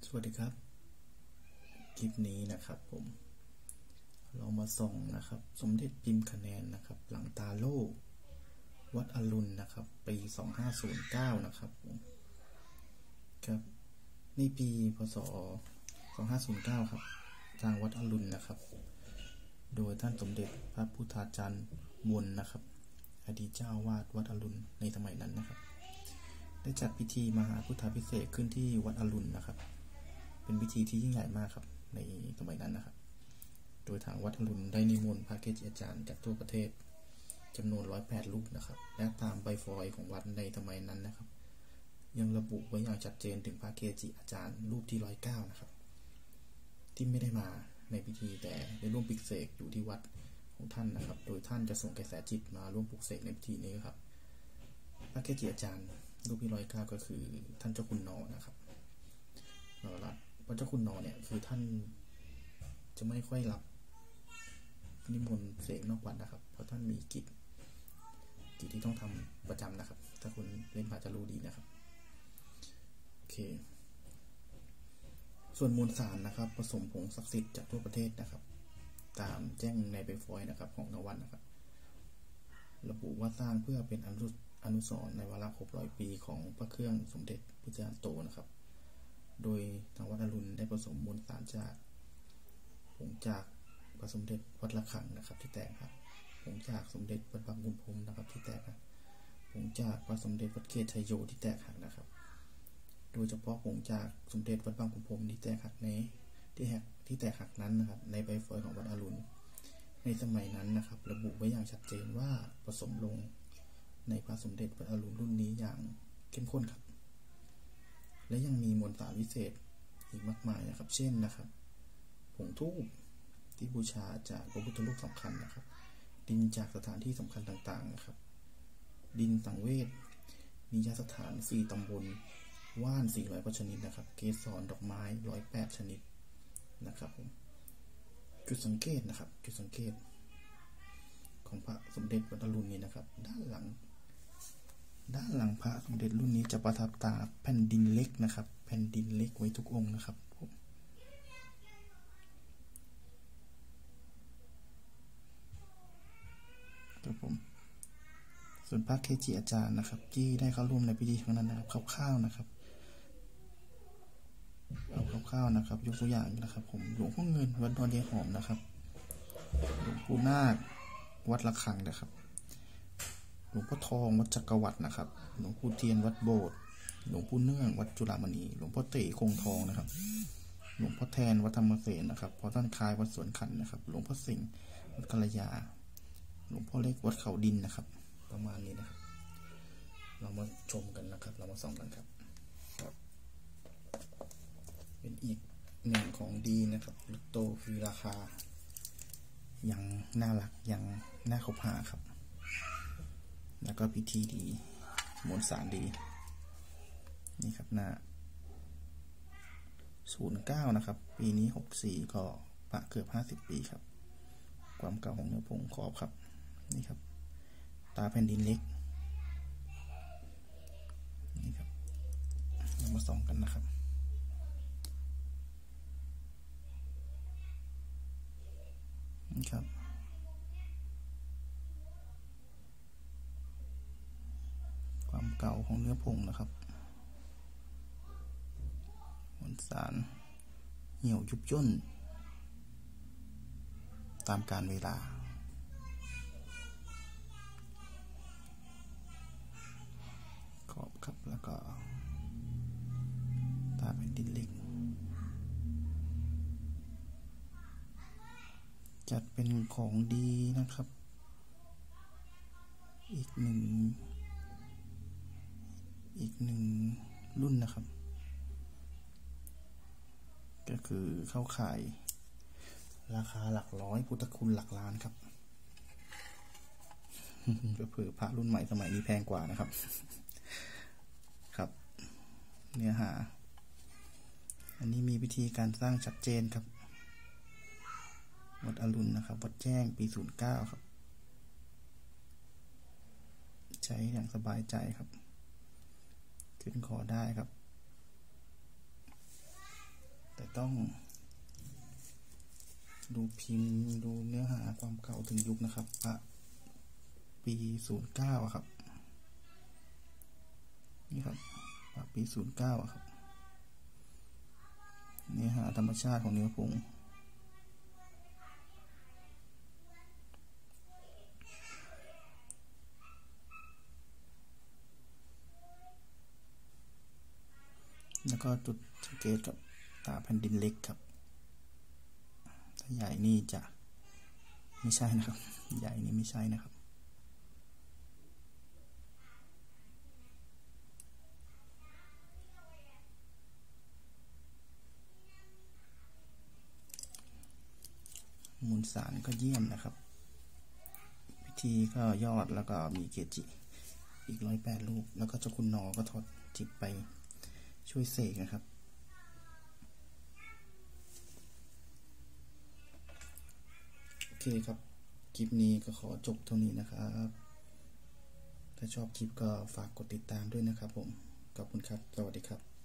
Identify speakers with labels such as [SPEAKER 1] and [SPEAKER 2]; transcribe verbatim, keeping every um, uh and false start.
[SPEAKER 1] สวัสดีครับคลิปนี้นะครับผมเรามาส่องนะครับสมเด็จพิมพ์คะแนนนะครับหลังตาโล่วัดอรุณนะครับปีสองพันห้าร้อยเก้านะครับผมครับในปีพศสองพันห้าร้อยเก้าครับทางวัดอรุณนะครับโดยท่านสมเด็จพระพุทธาจารย์วนนะครับอดีตเจ้าวาดวัดอรุณในสมัยนั้นนะครับได้จัดพิธีมหาพุทธาภิเษกขึ้นที่วัดอรุณนะครับเป็นพิธีที่ยิ่งใหญ่มากครับในสมัยนั้นนะครับโดยทางวัดอรุณได้นิมนต์พระเกจิอาจารย์จากทั่วประเทศจำนวนหนึ่งร้อยแปดรูปนะครับและตามใบฟอยล์ของวัดในสมัยนั้นนะครับยังระบุไว้อย่างชัดเจนถึงพระเกจิอาจารย์รูปที่หนึ่งร้อยเก้านะครับที่ไม่ได้มาในพิธีแต่ได้ร่วมปลุกเสกอยู่ที่วัดของท่านนะครับโดยท่านจะส่งกระแสจิตมาร่วมปลุกเสกในพิธีนี้ครับพระเกจิอาจารย์รูปที่หนึ่งร้อยเก้าก็คือท่านเจ้าคุณนอนะครับนอรัตน์พระเจ้าคุณนอเนี่ยคือท่านจะไม่ค่อยรับนิมนต์เสกนอกวัดนะครับเพราะท่านมีกิจกิจที่ต้องทำประจำนะครับถ้าคุณเล่นพระจะรู้ดีนะครับโอเคส่วนมวลสารนะครับผสมผงศักดิ์สิทธิ์จากทั่วประเทศนะครับตามแจ้งในใบฟอยล์นะครับของทางวัดนะครับระบุว่าสร้างเพื่อเป็นอนุอนุสรณ์ในวาระครบร้อยปีของพระเครื่องสมเด็จพระเจ้าโตนะครับโดยทางวัดอรุณได้ผสมมวลสารจากผงจากพระสมเด็จวัดระฆังนะครับที่แตกครับผงจากสมเด็จวัดบางขุนพรหมนะครับที่แตกครับผงจากพระสมเด็จวัดเกศชัยโยที่แตกหักนะครับโดยเฉพาะผงจากสมเด็จวัดบางขุนพรหมที่แตกหักในที่แหกที่แตกหักนั้นนะครับในใบฟอยล์ของวัดอรุณในสมัยนั้นนะครับระบุไว้อย่างชัดเจนว่าผสมลงในพระสมเด็จวัดอรุณรุ่นนี้อย่างเข้มข้นครับและยังมีมวลสารวิเศษอีกมากมายนะครับเช่นนะครับผงทูปที่บูชาจากพระพุทธรูปสำคัญนะครับดินจากสถานที่สำคัญต่างๆนะครับดินสังเวชนิยสถานสี่ตำบลว่านสี่ร้อยกว่าชนิดนะครับเกสรดอกไม้ร้อยแปดชนิดนะครับผมจุดสังเกตนะครับจุดสังเกตของพระสมเด็จวัดอรุณนี้นะครับด้านหลังด้านหลังพระสมเด็จรุ่นนี้จะประทับตาแผ่นดินเล็กนะครับแผ่นดินเล็กไว้ทุกองค์นะครับผมครับผมส่วนพระเกจิอาจารย์นะครับที่ได้เข้าร่วมในพิธีครั้งนั้นนะครับคร่าวๆนะครับเอาคร่าวๆนะครับยกตัวอย่างนะครับผมหลวงพ่อเงินวัดดอนยายหอมนะครับหลวงปู่นาควัดระฆังนะครับหลวงพ่อทองวัดจักรวรรดินะครับหลวงปู่เทียนวัดโบสถ์หลวงปู่เนื่องวัดจุฬามณีหลวงพ่อเต๋คงทองนะครับหลวงพ่อแทนวัดธรรมเสนนะครับพ่อท่านคลายวัดสวนขันนะครับหลวงพ่อสิงห์วัดกัลยาหลวงพ่อเล็กวัดเขาดินนะครับประมาณนี้นะครับเรามาชมกันนะครับเรามาส่องกันครับเป็นอีกหนึ่งของดีนะครับลูกโตคือราคายังน่ารักยังน่าคบหาครับแล้วก็พิธีดีมวลสารดีนี่ครับหน้าศูนย์เก้านะครับปีนี้หกสี่ก็ปะเกือบห้าสิบปีครับความเก่าของเนื้อผงขอบครับนี่ครับตาแผ่นดินเล็กนี่ครับเรามาส่องกันนะครับนี่ครับความเก่าของเนื้อผงนะครับมวลสารเหี่ยวยุบย่นตามกาลเวลาขอบครับแล้วก็ตาแผ่นดินเล็กจัดเป็นของดีนะครับอีกหนึ่งอีกหนึ่งรุ่นนะครับก็คือเข้าข่ายราคาหลักร้อยพุทธคุณหลักล้านครับก็เผื่อพระรุ่นใหม่สมัยนี้แพงกว่านะครับครับเนื้อหาอันนี้มีวิธีการสร้างชัดเจนครับวัดอรุณนะครับวัดแจ้งปีศูนย์เก้าครับใช้อย่างสบายใจครับขึ้นคอได้ครับดูพิมพ์ดูเนื้อหาความเก่าถึงยุคนะครับพระปีศูนย์เก้าครับนี่ครับพระปีศูนย์เก้าครับเนื้อหาธรรมชาติของเนื้อผงแล้วก็จุดสังเกตกับตาแผ่นดินเล็กครับถ้าใหญ่นี่จะไม่ใช่นะครับใหญ่นี่ไม่ใช่นะครับมูลสารก็เยี่ยมนะครับพิธีก็ยอดแล้วก็มีเกจิอีกร้อยแปดรูปแล้วก็เจ้าคุณนอก็ทอดจิตไปช่วยเสกนะครับโอเคครับคลิปนี้ก็ขอจบเท่านี้นะครับถ้าชอบคลิปก็ฝากกดติดตามด้วยนะครับผมขอบคุณครับสวัสดีครับ